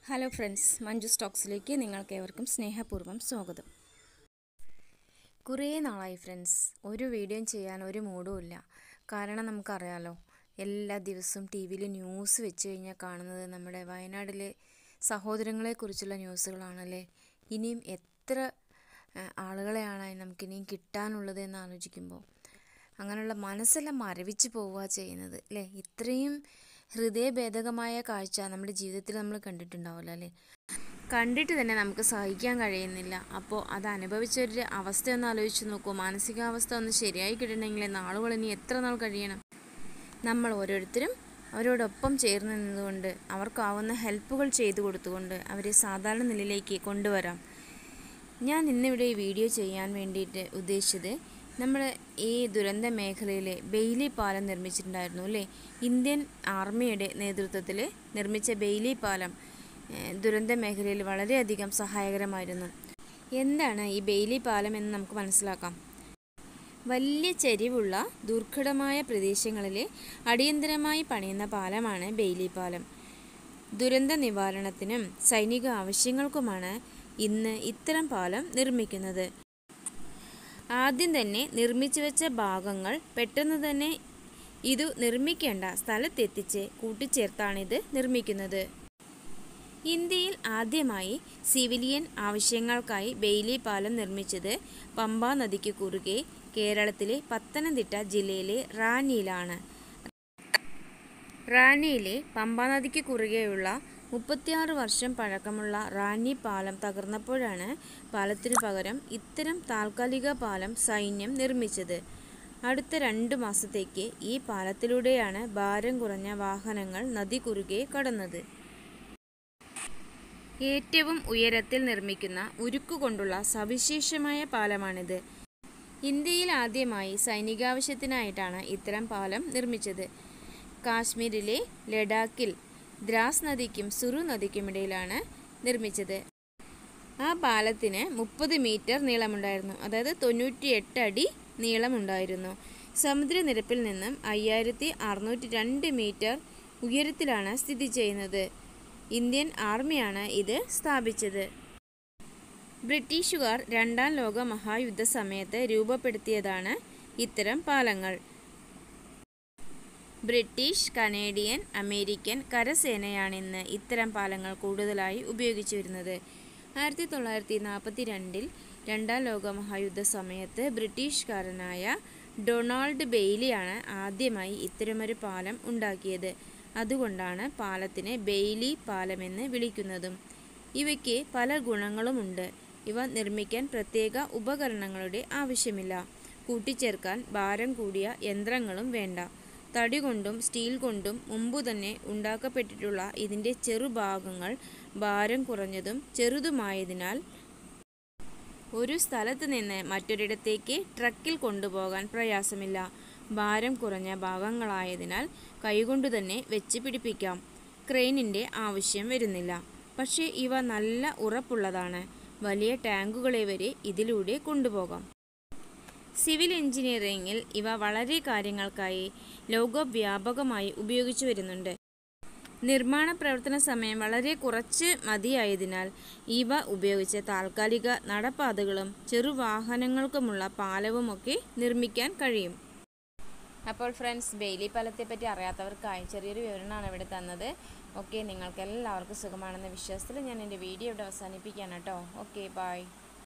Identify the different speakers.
Speaker 1: Hello friends, Manju സ്റ്റോക്സിലേക്ക് നിങ്ങൾക്കേവർക്കും സ്നേഹപൂർവ്വം സ്വാഗതം. കുറേ നാളായി ഫ്രണ്ട്സ് ഒരു വീഡിയോ ചെയ്യാൻ ഒരു മൂഡും ഇല്ല. കാരണം നമുക്കറിയാലോ, എല്ലാ ദിവസവും ടി വിയിൽ ന്യൂസ് വെച്ച് കഴിഞ്ഞാൽ കാണുന്നത് നമ്മുടെ വയനാട്ടിലെ സഹോദരങ്ങളെക്കുറിച്ചുള്ള ന്യൂസുകളാണല്ലേ. ഇനിയും എത്ര ആളുകളെയാണ് നമുക്കിനിയും കിട്ടാനുള്ളത് എന്ന് ആലോചിക്കുമ്പോൾ അങ്ങനെയുള്ള മനസ്സെല്ലാം മരവിച്ച് പോവുക ചെയ്യുന്നത് അല്ലേ. ഇത്രയും ഹൃദയഭേദകമായ കാഴ്ച നമ്മുടെ ജീവിതത്തിൽ നമ്മൾ കണ്ടിട്ടുണ്ടാവില്ല അല്ലേ. കണ്ടിട്ട് തന്നെ നമുക്ക് സഹിക്കാൻ കഴിയുന്നില്ല. അപ്പോൾ അത് അനുഭവിച്ചൊരു അവസ്ഥയൊന്ന് ആലോചിച്ച് നോക്കൂ. മാനസികാവസ്ഥ ഒന്ന് ശരിയായി കിട്ടണമെങ്കിൽ നാളുകൾ ഇനി എത്ര നാൾ കഴിയണം. നമ്മൾ ഓരോരുത്തരും അവരോടൊപ്പം ചേർന്ന് നിന്നുകൊണ്ട് അവർക്കാവുന്ന ഹെൽപ്പുകൾ ചെയ്തു കൊടുത്തുകൊണ്ട് അവരെ സാധാരണ നിലയിലേക്ക് കൊണ്ടുവരാം. ഞാൻ ഇന്നിവിടെ ഈ വീഡിയോ ചെയ്യാൻ വേണ്ടിയിട്ട് ഉദ്ദേശിച്ചത്, നമ്മൾ ഈ ദുരന്ത മേഖലയിലെ ബെയ്ലി പാലം നിർമ്മിച്ചിട്ടുണ്ടായിരുന്നു അല്ലേ. ഇന്ത്യൻ ആർമിയുടെ നേതൃത്വത്തിൽ നിർമ്മിച്ച ബെയ്ലി പാലം ദുരന്ത മേഖലയിൽ വളരെയധികം സഹായകരമായിരുന്നു. എന്താണ് ഈ ബെയ്ലി പാലം എന്ന് നമുക്ക് മനസ്സിലാക്കാം. വലിയ ചരിവുള്ള ദുർഘടമായ പ്രദേശങ്ങളിൽ അടിയന്തരമായി പണിയുന്ന പാലമാണ് ബെയ്ലി പാലം. ദുരന്ത നിവാരണത്തിനും സൈനിക ആവശ്യങ്ങൾക്കുമാണ് ഇന്ന് ഇത്തരം പാലം നിർമ്മിക്കുന്നത്. ആദ്യം തന്നെ നിർമ്മിച്ചു വെച്ച ഭാഗങ്ങൾ പെട്ടെന്ന് തന്നെ ഇത് നിർമ്മിക്കേണ്ട സ്ഥലത്തെത്തിച്ച് കൂട്ടിച്ചേർത്താണിത് നിർമ്മിക്കുന്നത്. ഇന്ത്യയിൽ ആദ്യമായി സിവിലിയൻ ആവശ്യങ്ങൾക്കായി ബെയ്ലി പാലം നിർമ്മിച്ചത് പമ്പാ നദിക്ക് കുറുകെ കേരളത്തിലെ പത്തനംതിട്ട ജില്ലയിലെ റാന്നിയിലാണ്. റാന്നിയിലെ പമ്പാ നദിക്ക് കുറുകെയുള്ള 36 വർഷം പഴക്കമുള്ള റാന്നി പാലം തകർന്നപ്പോഴാണ് പാലത്തിനു പകരം ഇത്തരം താൽക്കാലിക പാലം സൈന്യം നിർമ്മിച്ചത്. അടുത്ത 2 മാസത്തേക്ക് ഈ പാലത്തിലൂടെയാണ് ഭാരം കുറഞ്ഞ വാഹനങ്ങൾ നദി കുറുകെ കടന്നത്. ഏറ്റവും ഉയരത്തിൽ നിർമ്മിക്കുന്ന ഉരുക്കുകൊണ്ടുള്ള സവിശേഷമായ പാലമാണിത്. ഇന്ത്യയിൽ ആദ്യമായി സൈനികാവശ്യത്തിനായിട്ടാണ് ഇത്തരം പാലം നിർമ്മിച്ചത്. കാശ്മീരിലെ ലഡാക്കിൽ ദ്രാസ് നദിക്കും സുറു നദിക്കുമിടയിലാണ് നിർമ്മിച്ചത്. ആ പാലത്തിന് 30 മീറ്റർ നീളമുണ്ടായിരുന്നു, അതായത് 98 അടി നീളമുണ്ടായിരുന്നു. സമുദ്രനിരപ്പിൽ നിന്നും 5602 മീറ്റർ ഉയരത്തിലാണ് സ്ഥിതി ചെയ്യുന്നത്. ഇന്ത്യൻ ആർമിയാണ് ഇത് സ്ഥാപിച്ചത്. ബ്രിട്ടീഷുകാർ 2ാം ലോക മഹായുദ്ധ സമയത്ത് രൂപപ്പെടുത്തിയതാണ് ഇത്തരം പാലങ്ങൾ. ബ്രിട്ടീഷ്, കനേഡിയൻ, അമേരിക്കൻ കരസേനയാണിന്ന് ഇത്തരം പാലങ്ങൾ കൂടുതലായി ഉപയോഗിച്ചു വരുന്നത്. 1942 2ാം ലോക മഹായുദ്ധ സമയത്ത് ബ്രിട്ടീഷുകാരനായ ഡൊണാൾഡ് ബെയ്ലിയാണ് ആദ്യമായി ഇത്തരമൊരു പാലം ഉണ്ടാക്കിയത്. അതുകൊണ്ടാണ് പാലത്തിന് ബെയ്ലി പാലമെന്ന് വിളിക്കുന്നതും. ഇവയ്ക്ക് പല ഗുണങ്ങളുമുണ്ട്. ഇവ നിർമ്മിക്കാൻ പ്രത്യേക ഉപകരണങ്ങളുടെ ആവശ്യമില്ല. കൂട്ടിച്ചേർക്കാൻ ഭാരം കൂടിയ യന്ത്രങ്ങളും വേണ്ട. തടി കൊണ്ടും സ്റ്റീൽ കൊണ്ടും മുമ്പ് തന്നെ ഉണ്ടാക്കപ്പെട്ടിട്ടുള്ള ഇതിൻ്റെ ചെറുഭാഗങ്ങൾ ഭാരം കുറഞ്ഞതും ചെറുതുമായതിനാൽ ഒരു സ്ഥലത്ത് നിന്ന് മറ്റൊരിടത്തേക്ക് ട്രക്കിൽ കൊണ്ടുപോകാൻ പ്രയാസമില്ല. ഭാരം കുറഞ്ഞ ഭാഗങ്ങളായതിനാൽ കൈകൊണ്ടു തന്നെ വെച്ച് പിടിപ്പിക്കാം. ക്രെയിനിൻ്റെ ആവശ്യം വരുന്നില്ല. പക്ഷേ ഇവ നല്ല ഉറപ്പുള്ളതാണ്. വലിയ ടാങ്കുകളെ വരെ ഇതിലൂടെ കൊണ്ടുപോകാം. സിവിൽ എഞ്ചിനീയറിംഗിൽ ഇവ വളരെ കാര്യങ്ങൾക്കായി ലോകവ്യാപകമായി ഉപയോഗിച്ചു വരുന്നുണ്ട്. നിർമ്മാണ പ്രവർത്തന സമയം വളരെ കുറച്ച് മതിയായതിനാൽ ഇവ ഉപയോഗിച്ച് താൽക്കാലിക നടപ്പാതകളും ചെറുവാഹനങ്ങൾക്കുമുള്ള പാലവുമൊക്കെ നിർമ്മിക്കാൻ കഴിയും. അപ്പോൾ ഫ്രണ്ട്സ്, ബെയ്ലി പാലത്തെപ്പറ്റി അറിയാത്തവർക്കായി ചെറിയൊരു വിവരണമാണ് ഇവിടെ തന്നത്. ഓക്കെ, നിങ്ങൾക്ക് എല്ലാവർക്കും സുഖമാണെന്ന വിശ്വാസത്തിൽ ഞാൻ എൻ്റെ വീഡിയോ ഇവിടെ അവസാനിപ്പിക്കുകയാണ് കേട്ടോ. Okay, by.